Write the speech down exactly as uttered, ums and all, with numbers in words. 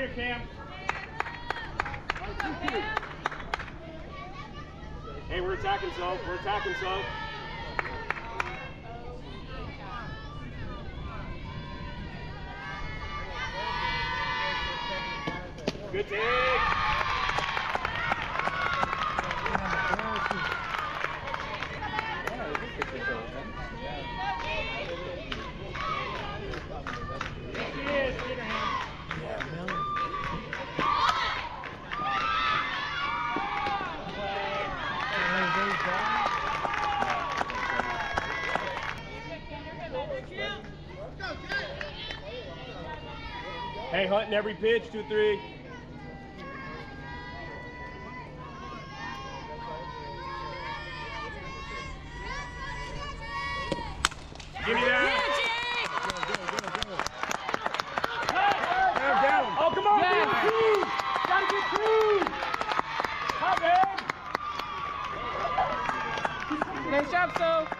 Cam. Hey, we're attacking so. We're attacking so. Good take. Hey, hunting every pitch, two, three. Give me that. Down, down. Oh, come on, yeah. Gotta get two. Hi, babe. Nice job, so.